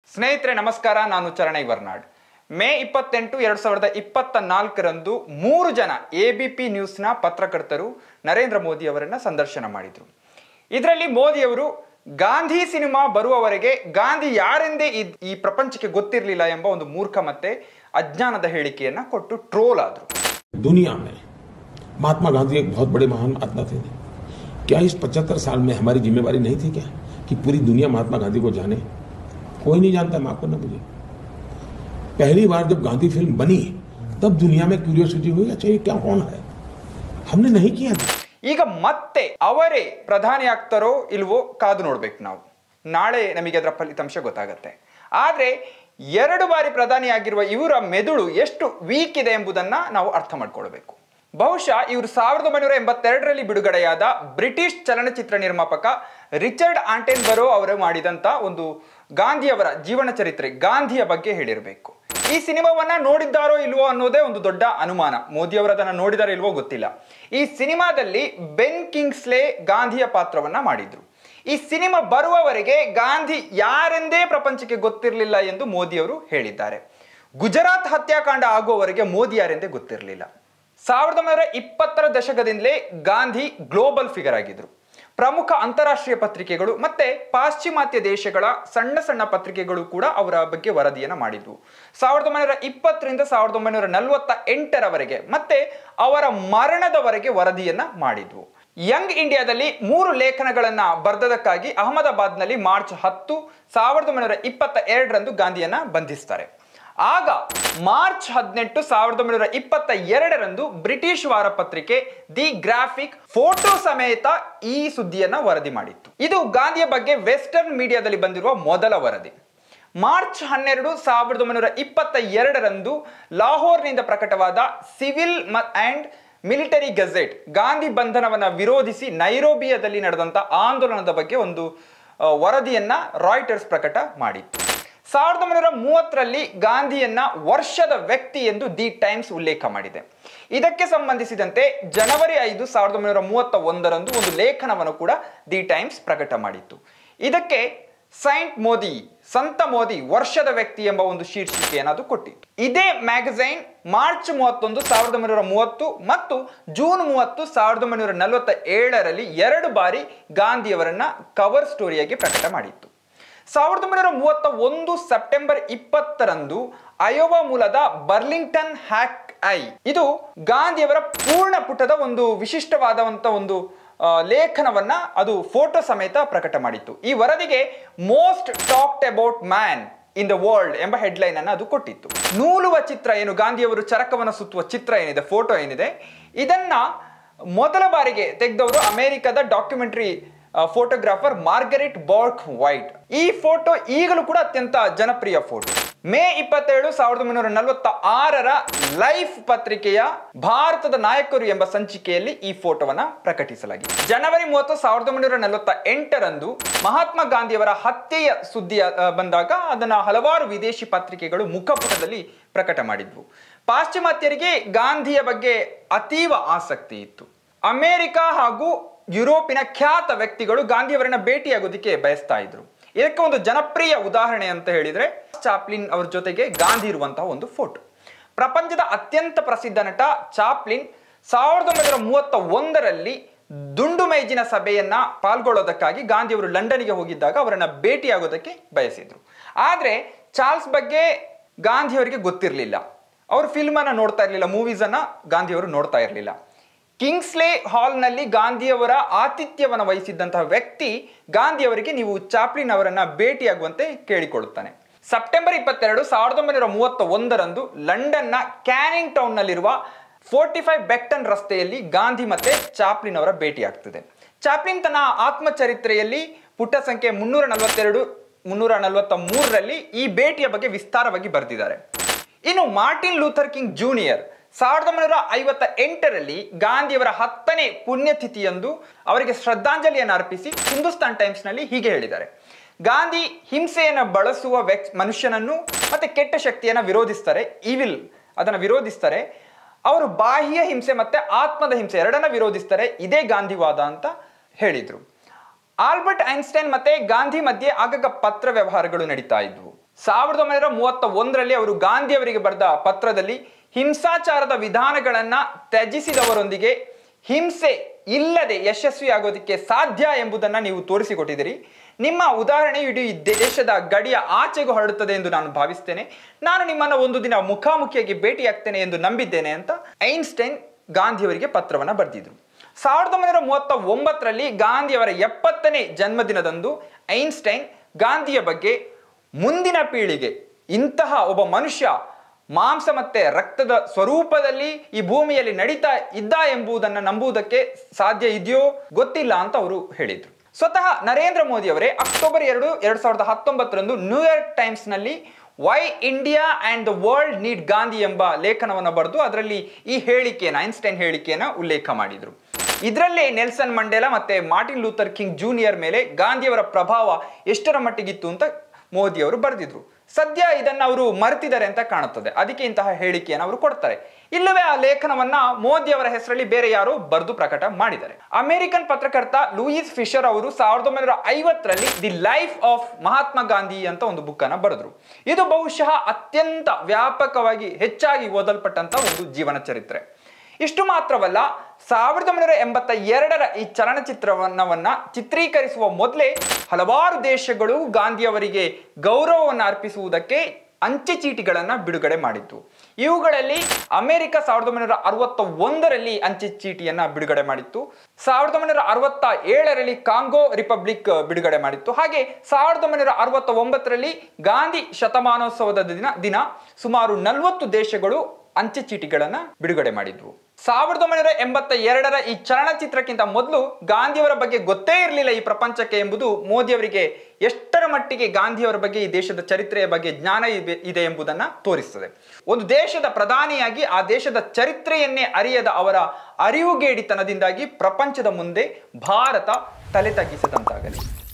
ಸ್ನೇಹಿತರೆ ನಮಸ್ಕಾರ, ನಾನು ಚರಣೈ ವರ್ನಾಡ್. ಮೇ 28, 2024ರಂದು 3 ಜನ ಎಬಿಪಿ ನ್ಯೂಸ್ನ ಪತ್ರಕರ್ತರು ನರೇಂದ್ರ ಮೋದಿ ಅವರನ್ನ ಸಂದರ್ಶನ ಮಾಡಿದರು. ಇದರಲ್ಲಿ ಮೋದಿ ಅವರು ಗಾಂಧಿ ಸಿನಿಮಾ ಬರುವವರೆಗೆ ಗಾಂಧಿ ಯಾರೆಂದೇ ಈ ಪ್ರಪಂಚಕ್ಕೆ ಗೊತ್ತಿರಲಿಲ್ಲ ಎಂಬ ಒಂದು ಮೂರ್ಖ ಮತ್ತೆ ಅಜ್ಞಾನದ ಹೇಳಿಕೆಯನ್ನ ಕೊಟ್ಟು ಟ್ರೋಲ್ ಆದರು. दुनिया में महात्मा गांधी एक बहुत बड़े महान आत्मा थे. क्या इस 75 साल में हमारी जिम्मेवारी नहीं थी क्या कि पूरी दुनिया महात्मा गांधी को जाने? कोई नहीं जानता, माफ करना मुझे. पहली बार जब गांधी फिल्म बनी तब दुनिया में क्यूरियोसिटी हुई, अच्छा ये क्या कौन है, हमने नहीं किया. ಈಗ ಮತ್ತೆ ಅವರೇ ಪ್ರಧಾನಿ ಆಗ್ತಾರೋ ಇಲ್ವೋ ಕಾದು ನೋಡ್ಬೇಕು. ನಾವು ನಾಳೆ ನಮಗೆ ಅದರ ಫಲಿತಾಂಶ ಗೊತ್ತಾಗತ್ತೆ. ಆದ್ರೆ 2 ಬಾರಿ ಪ್ರಧಾನಿ ಆಗಿರುವ ಇವರ ಮೆದುಳು ಎಷ್ಟು ವೀಕ್ ಇದೆ ಎಂಬುದನ್ನ ನಾವು ಅರ್ಥ ಮಾಡ್ಕೊಳ್ಬೇಕು. ಬಹುಶಃ ಇವರು 1982ರಲ್ಲಿ ಬಿಡುಗಡೆಯಾದ ಬ್ರಿಟಿಷ್ ಚಲನಚಿತ್ರ ನಿರ್ಮಾಪಕ ರಿಚರ್ಡ್ ಆಟೆನ್ಬರೋ ಅವರು ಮಾಡಿದಂತ ಒಂದು ಗಾಂಧಿಯವರ ಜೀವನ ಚರಿತ್ರೆ, ಗಾಂಧಿಯ ಬಗ್ಗೆ ಹೇಳಿರಬೇಕು. ಈ ಸಿನಿಮಾವನ್ನ ನೋಡಿದ್ದಾರೋ ಇಲ್ವೋ ಅನ್ನೋದೇ ಒಂದು ದೊಡ್ಡ ಅನುಮಾನ. ಮೋದಿ ಅವರು ಅದನ್ನ ನೋಡಿದಾರೋ ಇಲ್ವೋ ಗೊತ್ತಿಲ್ಲ. ಈ ಸಿನಿಮಾದಲ್ಲಿ ಬೆನ್ ಕಿಂಗ್ಸ್ಲೆ ಗಾಂಧಿಯ ಪಾತ್ರವನ್ನ ಮಾಡಿದ್ರು. ಈ ಸಿನಿಮಾ ಬರುವವರೆಗೆ ಗಾಂಧಿ ಯಾರೆಂದೇ ಪ್ರಪಂಚಕ್ಕೆ ಗೊತ್ತಿರಲಿಲ್ಲ ಎಂದು ಮೋದಿ ಅವರು ಹೇಳಿದ್ದಾರೆ. ಗುಜರಾತ್ ಹತ್ಯಾಕಾಂಡ ಆಗುವವರೆಗೆ ಮೋದಿ ಯಾರೆಂದೇ ಗೊತ್ತಿರಲಿಲ್ಲ. 1920ರ ದಶಕದಿಂದಲೇ ಗಾಂಧಿ ಗ್ಲೋಬಲ್ ಫಿಗರ್ ಆಗಿದ್ರು. ಪ್ರಮುಖ ಅಂತಾರಾಷ್ಟ್ರೀಯ ಪತ್ರಿಕೆಗಳು ಮತ್ತೆ ಪಾಶ್ಚಿಮಾತ್ಯ ದೇಶಗಳ ಸಣ್ಣ ಸಣ್ಣ ಪತ್ರಿಕೆಗಳು ಕೂಡ ಅವರ ಬಗ್ಗೆ ವರದಿಯನ್ನ ಮಾಡಿದ್ವು. 1920ರಿಂದ 1948ರವರೆಗೆ ಮತ್ತೆ ಅವರ ಮರಣದವರೆಗೆ ವರದಿಯನ್ನ ಮಾಡಿದ್ವು. ಯಂಗ್ ಇಂಡಿಯಾದಲ್ಲಿ 3 ಲೇಖನಗಳನ್ನ ಬರೆದದಕ್ಕಾಗಿ ಅಹಮದಾಬಾದ್ನಲ್ಲಿ ಮಾರ್ಚ್ 10, 1922ರಂದು ಗಾಂಧಿಯನ್ನ ಬಂಧಿಸ್ತಾರೆ. ಆಗ ಮಾರ್ಚ್ 18, 1922ರಂದು ಬ್ರಿಟಿಷ್ ವಾರಪತ್ರಿಕೆ ದಿ ಗ್ರಾಫಿಕ್ ಫೋಟೋ ಸಮೇತ ಈ ಸುದ್ದಿಯನ್ನ ವರದಿ ಮಾಡಿತ್ತು. ಇದು ಗಾಂಧಿಯ ಬಗ್ಗೆ ವೆಸ್ಟರ್ನ್ ಮೀಡಿಯಾದಲ್ಲಿ ಬಂದಿರುವ ಮೊದಲ ವರದಿ. ಮಾರ್ಚ್ 12, 1922ರಂದು ಲಾಹೋರ್ನಿಂದ ಪ್ರಕಟವಾದ civil and military gazette Gandhi ಬಂಧನವನ್ನ ವಿರೋಧಿಸಿ ನೈರೋಬಿಯಾದಲ್ಲಿ ನಡೆದಂತ ಆಂದೋಲನದ ಬಗ್ಗೆ ಒಂದು ವರದಿಯನ್ನ ರಾಯ್ಟರ್ಸ್ ಪ್ರಕಟ ಮಾಡಿತ್ತು. 1930ರಲ್ಲಿ ಗಾಂಧಿಯನ್ನ ವರ್ಷದ ವ್ಯಕ್ತಿ ಎಂದು ದಿ ಟೈಮ್ಸ್ ಉಲ್ಲೇಖ ಮಾಡಿದೆ. ಇದಕ್ಕೆ ಸಂಬಂಧಿಸಿದಂತೆ ಜನವರಿ 5, 1931ರಂದು ಒಂದು ಲೇಖನವನ್ನು ಕೂಡ ದಿ ಟೈಮ್ಸ್ ಪ್ರಕಟ ಮಾಡಿತ್ತು. ಇದಕ್ಕೆ ಸಂತ ಮೋದಿ ವರ್ಷದ ವ್ಯಕ್ತಿ ಎಂಬ ಒಂದು ಶೀರ್ಷಿಕೆಯನ್ನು ಅದು ಕೊಟ್ಟಿತ್ತು. ಇದೇ ಮ್ಯಾಗಝೈನ್ ಮಾರ್ಚ್ 31, 1930 ಮತ್ತು ಜೂನ್ 30, 1947ರಲ್ಲಿ 2 ಬಾರಿ ಗಾಂಧಿಯವರನ್ನ ಕವರ್ ಸ್ಟೋರಿಯಾಗಿ ಪ್ರಕಟ ಮಾಡಿತ್ತು. 1931 ಸೆಪ್ಟೆಂಬರ್ 20ರಂದು ಅಯೋವಾ ಮೂಲದ ಬರ್ಲಿಂಗ್ಟನ್ ಹ್ಯಾಕ್ ಐ ಇದು ಗಾಂಧಿಯವರ ಪೂರ್ಣ ಪುಟದ ಒಂದು ವಿಶಿಷ್ಟವಾದಂತ ಒಂದು ಲೇಖನವನ್ನ ಅದು ಫೋಟೋ ಸಮೇತ ಪ್ರಕಟ ಮಾಡಿತ್ತು. ಈ ವರದಿಗೆ most talked about man in the world ಎಂಬ ಹೆಡ್ಲೈನ್ ಅನ್ನು ಅದು ಕೊಟ್ಟಿತ್ತು. ನೂಲುವ ಚಿತ್ರ ಏನು, ಗಾಂಧಿಯವರು ಚರಕವನ್ನು ಸುತ್ತುವ ಚಿತ್ರ ಏನಿದೆ, ಫೋಟೋ ಏನಿದೆ, ಇದನ್ನ ಮೊದಲ ಬಾರಿಗೆ ತೆಗೆದವರು ಅಮೆರಿಕದ documentary photographer Margaret Bourke White. ಈ ಫೋಟೋ ಈಗಲೂ ಕೂಡ ಅತ್ಯಂತ ಜನಪ್ರಿಯ ಫೋಟೋ. ಮೇ 27, 1946ರ ಲೈಫ್ ಪತ್ರಿಕೆಯ ಭಾರತದ ನಾಯಕರು ಎಂಬ ಸಂಚಿಕೆಯಲ್ಲಿ ಈ ಫೋಟೋವನ್ನ ಪ್ರಕಟಿಸಲಾಗಿದೆ. ಜನವರಿ 30, 1948ರಂದು ಮಹಾತ್ಮ ಗಾಂಧಿಯವರ ಹತ್ಯೆಯ ಸುದ್ದಿ ಬಂದಾಗ ಅದನ್ನ ಹಲವಾರು ವಿದೇಶಿ ಪತ್ರಿಕೆಗಳು ಮುಖಪುಟದಲ್ಲಿ ಪ್ರಕಟ ಮಾಡಿದ್ವು. ಪಾಶ್ಚಿಮಾತ್ಯರಿಗೆ ಗಾಂಧಿಯ ಬಗ್ಗೆ ಅತೀವ ಆಸಕ್ತಿ ಇತ್ತು. ಅಮೆರಿಕ ಹಾಗೂ ಯುರೋಪಿನ ಖ್ಯಾತ ವ್ಯಕ್ತಿಗಳು ಗಾಂಧಿಯವರನ್ನ ಭೇಟಿಯಾಗೋದಕ್ಕೆ ಬಯಸ್ತಾ ಇದ್ರು. ಇದಕ್ಕೆ ಒಂದು ಜನಪ್ರಿಯ ಉದಾಹರಣೆ ಅಂತ ಹೇಳಿದ್ರೆ ಚಾಪ್ಲಿನ್ ಅವರ ಜೊತೆಗೆ ಗಾಂಧಿ ಇರುವಂತಹ ಒಂದು ಫೋಟೋ. ಪ್ರಪಂಚದ ಅತ್ಯಂತ ಪ್ರಸಿದ್ಧ ನಟ ಚಾಪ್ಲಿನ್ 1931ರಲ್ಲಿ ದುಂಡು ಮೇಜಿನ ಸಭೆಯನ್ನ ಪಾಲ್ಗೊಳ್ಳೋದಕ್ಕಾಗಿ ಗಾಂಧಿಯವರು ಲಂಡನ್ಗೆ ಹೋಗಿದ್ದಾಗ ಅವರನ್ನ ಭೇಟಿಯಾಗೋದಕ್ಕೆ ಬಯಸಿದ್ರು. ಆದ್ರೆ ಚಾರ್ಲ್ಸ್ ಬಗ್ಗೆ ಗಾಂಧಿಯವರಿಗೆ ಗೊತ್ತಿರಲಿಲ್ಲ. ಅವರು ಫಿಲ್ಮ್ ಅನ್ನ ನೋಡ್ತಾ ಇರಲಿಲ್ಲ, ಮೂವೀಸ್ ಅನ್ನ ಗಾಂಧಿಯವರು ನೋಡ್ತಾ ಇರಲಿಲ್ಲ. ಕಿಂಗ್ಸ್ಲೆ ಹಾಲ್ನಲ್ಲಿ ಗಾಂಧಿಯವರ ಆತಿಥ್ಯವನ್ನು ವಹಿಸಿದ್ದಂತಹ ವ್ಯಕ್ತಿ ಗಾಂಧಿಯವರಿಗೆ ನೀವು ಚಾಪ್ಲಿನ್ ಅವರನ್ನ ಭೇಟಿಯಾಗುವಂತೆ ಕೇಳಿಕೊಳ್ಳುತ್ತಾನೆ. ಸೆಪ್ಟೆಂಬರ್ 22, 1931ರಂದು ಲಂಡನ್ನ ಕ್ಯಾನಿಂಗ್ ಟೌನ್ ನಲ್ಲಿರುವ 45 ಬೆಕ್ಟನ್ ರಸ್ತೆಯಲ್ಲಿ ಗಾಂಧಿ ಮತ್ತೆ ಚಾಪ್ಲಿನ್ ಅವರ ಭೇಟಿ ಆಗ್ತದೆ. ಚಾಪ್ಲಿನ್ ತನ್ನ ಆತ್ಮಚರಿತ್ರೆಯಲ್ಲಿ ಪುಟ ಸಂಖ್ಯೆ 342, 343ರಲ್ಲಿ ಈ ಭೇಟಿಯ ಬಗ್ಗೆ ವಿಸ್ತಾರವಾಗಿ ಬರೆದಿದ್ದಾರೆ. ಇನ್ನು ಮಾರ್ಟಿನ್ ಲೂಥರ್ ಕಿಂಗ್ ಜೂನಿಯರ್ 1958ರಲ್ಲಿ ಗಾಂಧಿಯವರ 10ನೇ ಪುಣ್ಯತಿಥಿಯಂದು ಅವರಿಗೆ ಶ್ರದ್ಧಾಂಜಲಿಯನ್ನು ಅರ್ಪಿಸಿ ಹಿಂದೂಸ್ತಾನ್ ಟೈಮ್ಸ್ ನಲ್ಲಿ ಹೀಗೆ ಹೇಳಿದ್ದಾರೆ: ಗಾಂಧಿ ಹಿಂಸೆಯನ್ನು ಬಳಸುವ ಮನುಷ್ಯನನ್ನು ಮತ್ತೆ ಕೆಟ್ಟ ಶಕ್ತಿಯನ್ನ ವಿರೋಧಿಸ್ತಾರೆ, ಅದನ್ನ ವಿರೋಧಿಸ್ತಾರೆ. ಅವರು ಬಾಹ್ಯ ಹಿಂಸೆ ಮತ್ತೆ ಆತ್ಮದ ಹಿಂಸೆ ಎರಡನ್ನ ವಿರೋಧಿಸ್ತಾರೆ. ಇದೇ ಗಾಂಧಿವಾದ ಅಂತ ಹೇಳಿದ್ರು. ಆಲ್ಬರ್ಟ್ ಐನ್ಸ್ಟೈನ್ ಮತ್ತೆ ಗಾಂಧಿ ಮಧ್ಯೆ ಆಗಾಗ ಪತ್ರ ವ್ಯವಹಾರಗಳು ನಡೀತಾ ಇದ್ವು. 1931ರಲ್ಲಿ ಅವರು ಗಾಂಧಿಯವರಿಗೆ ಬರೆದ ಪತ್ರದಲ್ಲಿ ಹಿಂಸಾಚಾರದ ವಿಧಾನಗಳನ್ನ ತ್ಯಜಿಸಿದವರೊಂದಿಗೆ ಹಿಂಸೆ ಇಲ್ಲದೆ ಯಶಸ್ವಿಯಾಗೋದಕ್ಕೆ ಸಾಧ್ಯ ಎಂಬುದನ್ನು ನೀವು ತೋರಿಸಿಕೊಟ್ಟಿದ್ದೀರಿ. ನಿಮ್ಮ ಉದಾಹರಣೆ ಇಡೀ ದೇಶದ ಗಡಿಯ ಆಚೆಗೂ ಹರಡುತ್ತದೆ ಎಂದು ನಾನು ಭಾವಿಸ್ತೇನೆ. ನಾನು ನಿಮ್ಮನ್ನು ಒಂದು ದಿನ ಮುಖಾಮುಖಿಯಾಗಿ ಭೇಟಿಯಾಗ್ತೇನೆ ಎಂದು ನಂಬಿದ್ದೇನೆ ಅಂತ ಐನ್ಸ್ಟೈನ್ ಗಾಂಧಿಯವರಿಗೆ ಪತ್ರವನ್ನು ಬರೆದಿದ್ರು. 1939ರಲ್ಲಿ ಗಾಂಧಿಯವರ 70ನೇ ಜನ್ಮದಿನದಂದು ಐನ್ಸ್ಟೈನ್ ಗಾಂಧಿಯ ಬಗ್ಗೆ ಮುಂದಿನ ಪೀಳಿಗೆ ಇಂತಹ ಒಬ್ಬ ಮನುಷ್ಯ ಮಾಂಸ ಮತ್ತೆ ರಕ್ತದ ಸ್ವರೂಪದಲ್ಲಿ ಈ ಭೂಮಿಯಲ್ಲಿ ನಡೀತಾ ಇದ್ದ ಎಂಬುದನ್ನು ನಂಬುವುದಕ್ಕೆ ಸಾಧ್ಯ ಇದೆಯೋ ಗೊತ್ತಿಲ್ಲ ಅಂತ ಅವರು ಹೇಳಿದ್ರು. ಸ್ವತಃ ನರೇಂದ್ರ ಮೋದಿ ಅವರೇ ಅಕ್ಟೋಬರ್ 2, 2019ರಂದು ನ್ಯೂಯಾರ್ಕ್ ಟೈಮ್ಸ್ ನಲ್ಲಿ why India and the world need Gandhi ಎಂಬ ಲೇಖನವನ್ನು ಬರೆದು ಅದರಲ್ಲಿ ಈ ಹೇಳಿಕೆಯನ್ನು ಐನ್ಸ್ಟೈನ್ ಹೇಳಿಕೆಯನ್ನು ಉಲ್ಲೇಖ ಮಾಡಿದ್ರು. ಇದರಲ್ಲಿ ನೆಲ್ಸನ್ ಮಂಡೇಲಾ ಮತ್ತೆ ಮಾರ್ಟಿನ್ ಲೂಥರ್ ಕಿಂಗ್ ಜೂನಿಯರ್ ಮೇಲೆ ಗಾಂಧಿಯವರ ಪ್ರಭಾವ ಎಷ್ಟರ ಮಟ್ಟಿಗಿತ್ತು ಅಂತ ಮೋದಿ ಅವರು ಬರೆದಿದ್ರು. ಸದ್ಯ ಇದನ್ನು ಅವರು ಮರೆತಿದ್ದಾರೆ ಅಂತ ಕಾಣುತ್ತದೆ. ಅದಕ್ಕೆ ಇಂತಹ ಹೇಳಿಕೆಯನ್ನು ಅವರು ಕೊಡ್ತಾರೆ. ಇಲ್ಲವೇ ಆ ಲೇಖನವನ್ನ ಮೋದಿ ಅವರ ಹೆಸರಲ್ಲಿ ಬೇರೆ ಯಾರು ಬರೆದು ಪ್ರಕಟ ಮಾಡಿದ್ದಾರೆ. ಅಮೆರಿಕನ್ ಪತ್ರಕರ್ತ ಲೂಯಿಸ್ ಫಿಶರ್ ಅವರು 1950ರಲ್ಲಿ the life of Mahatma Gandhi ಅಂತ ಒಂದು ಬುಕ್ ಅನ್ನ ಬರೆದ್ರು. ಇದು ಬಹುಶಃ ಅತ್ಯಂತ ವ್ಯಾಪಕವಾಗಿ ಹೆಚ್ಚಾಗಿ ಓದಲ್ಪಟ್ಟಂತ ಒಂದು ಜೀವನ ಚರಿತ್ರೆ. ಇಷ್ಟು ಮಾತ್ರವಲ್ಲ, 1982ರ ಈ ಚಲನಚಿತ್ರವನ್ನ ಚಿತ್ರೀಕರಿಸುವ ಮೊದಲೇ ಹಲವಾರು ದೇಶಗಳು ಗಾಂಧಿಯವರಿಗೆ ಗೌರವವನ್ನು ಅರ್ಪಿಸುವುದಕ್ಕೆ ಅಂಚೆ ಚೀಟಿಗಳನ್ನು ಬಿಡುಗಡೆ ಮಾಡಿತ್ತು. ಇವುಗಳಲ್ಲಿ ಅಮೆರಿಕ 1961ರಲ್ಲಿ ಅಂಚೆ ಚೀಟಿಯನ್ನ ಬಿಡುಗಡೆ ಮಾಡಿತ್ತು. 1967ರಲ್ಲಿ ಕಾಂಗೋ ರಿಪಬ್ಲಿಕ್ ಬಿಡುಗಡೆ ಮಾಡಿತ್ತು. ಹಾಗೆ 1969ರಲ್ಲಿ ಗಾಂಧಿ ಶತಮಾನೋತ್ಸವದ ದಿನ ಸುಮಾರು 40 ದೇಶಗಳು ಅಂಚೆ ಚೀಟಿಗಳನ್ನ ಬಿಡುಗಡೆ ಮಾಡಿದ್ವು. 1982ರ ಈ ಚಲನಚಿತ್ರಕ್ಕಿಂತ ಮೊದಲು ಗಾಂಧಿಯವರ ಬಗ್ಗೆ ಗೊತ್ತೇ ಇರಲಿಲ್ಲ ಈ ಪ್ರಪಂಚಕ್ಕೆ ಎಂಬುದು ಮೋದಿ ಅವರಿಗೆ ಎಷ್ಟರ ಮಟ್ಟಿಗೆ ಗಾಂಧಿಯವರ ಬಗ್ಗೆ ಈ ದೇಶದ ಚರಿತ್ರೆಯ ಬಗ್ಗೆ ಜ್ಞಾನ ಇದೆ ಎಂಬುದನ್ನು ತೋರಿಸ್ತದೆ. ಒಂದು ದೇಶದ ಪ್ರಧಾನಿಯಾಗಿ ಆ ದೇಶದ ಚರಿತ್ರೆಯನ್ನೇ ಅರಿಯದ ಅವರ ಅರಿವುಗೇಡಿತನದಿಂದಾಗಿ ಪ್ರಪಂಚದ ಮುಂದೆ ಭಾರತ ತಲೆ ತಗ್ಗಿಸದಂತಾಗಲಿ.